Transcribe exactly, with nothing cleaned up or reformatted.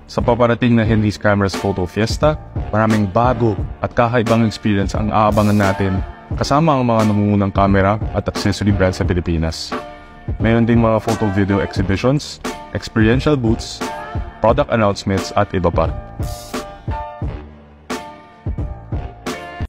Sa paparating na Henry's Cameras Photo Fiesta, maraming bago at kakaibang experience ang aabangan natin kasama ang mga nangungunang camera at accessory brand sa Pilipinas. Mayroon ding mga photo-video exhibitions, experiential booths, product announcements at iba pa.